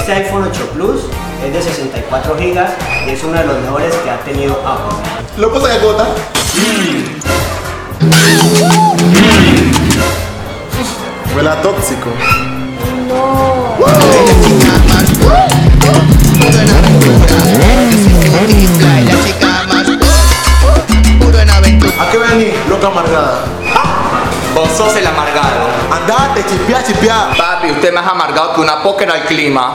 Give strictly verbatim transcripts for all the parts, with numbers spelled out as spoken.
Este iPhone ocho Plus es de sesenta y cuatro gigas y es uno de los mejores que ha tenido Apple. ¿Lo pasa de gota? Huele a tóxico. No. ¿A qué venís, loca amargada? Vos sos el amargado. Andate, chipia, chipia. Papi, usted más amargado que una póker al clima.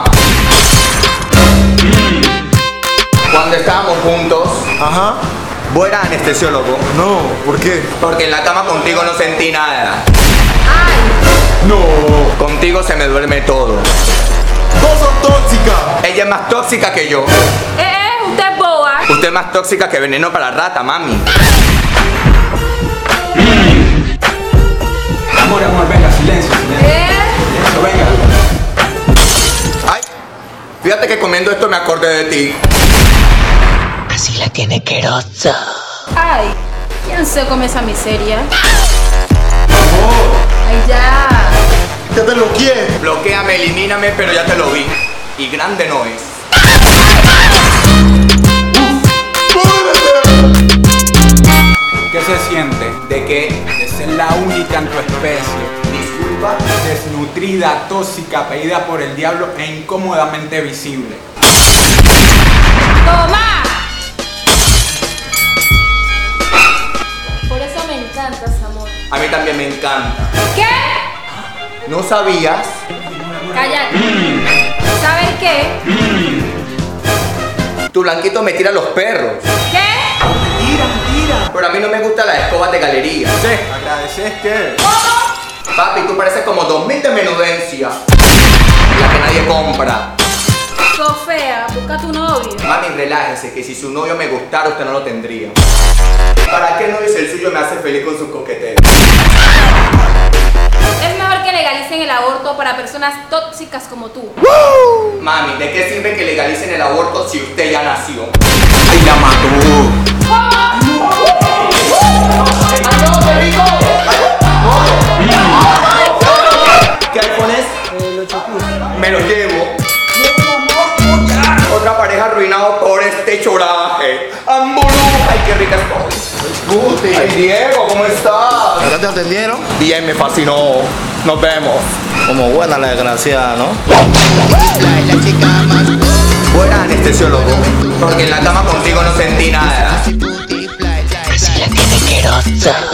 Cuando estábamos juntos, Ajá. vos eras anestesiólogo. No, ¿por qué? Porque en la cama contigo no sentí nada. No. Contigo se me duerme todo. Vos sos tóxica. Ella es más tóxica que yo. Eh, eh, usted es boba. Usted es más tóxica que veneno para rata, mami. Amor, amor, venga, silencio, silencio. ¿Eh? Silencio, venga. Ay, fíjate que comiendo esto me acordé de ti. Así la tiene querosa. Ay, ¿quién se come esa miseria? Amor. Ay, ya. Ya te lo quiero. Bloquéame, elimíname, pero ya te lo vi. Y grande no es. ¿Qué se siente? ¿De qué? De ser la única en tu especie. Disculpa. Desnutrida, tóxica, pedida por el diablo e incómodamente visible. ¡Toma! Por eso me encantas, amor. A mí también me encanta. ¿Qué? ¿No sabías? Cállate. ¿Sabes qué? Tu blanquito me tira los perros. ¿Qué? Mentira, mentira. Pero a mí no me gustan las escobas de galería. Sí, agradeces que. Papi, tú pareces como dos mil de menudencia. La que nadie compra. Sos fea, busca tu novio. Mami, relájese, que si su novio me gustara, usted no lo tendría. ¿Para qué no dice el suyo me hace feliz con su coqueteo? Es mejor que legalicen el aborto para personas tóxicas como tú. Mami, ¿de qué sirve que legalicen el aborto si usted ya nació? ¡Ay, la mató! ¿Qué iPhone es? El ocho Plus. Me lo llevo. Otra pareja arruinado por este choraje. ¡Ambulú! ¡Ay, qué rica estoy! ¡Ay, Diego, ¿cómo estás? ¿Ya te atendieron? Bien, me fascinó. Nos vemos. Como buena la desgraciada, ¿no? Vos eras anestesiólogo. Porque en la cama contigo no sentí nada. Así la tiene querosa.